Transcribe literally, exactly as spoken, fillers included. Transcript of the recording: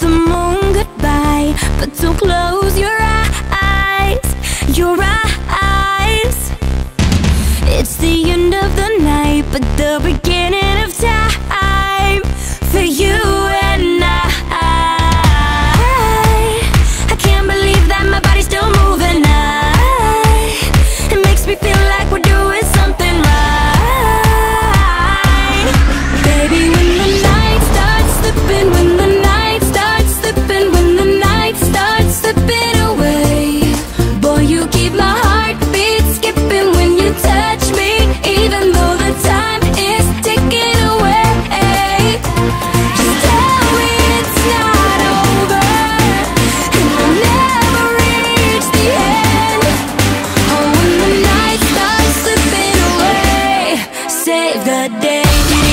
the moon goodbye, but don't close your eyes, your eyes. It's the end of the night, but the beginning of time for you and I. I can't believe that my body's still moving. I, it makes me feel like we're doing something right. Baby, when the night starts slipping, when the night starts slipping, when the night starts slipping away, boy, you keep my heartbeat skipping when you touch me, even though the time is ticking away. Just tell me it's not over, and we'll never reach the end. Oh, when the night starts slipping away, save the day.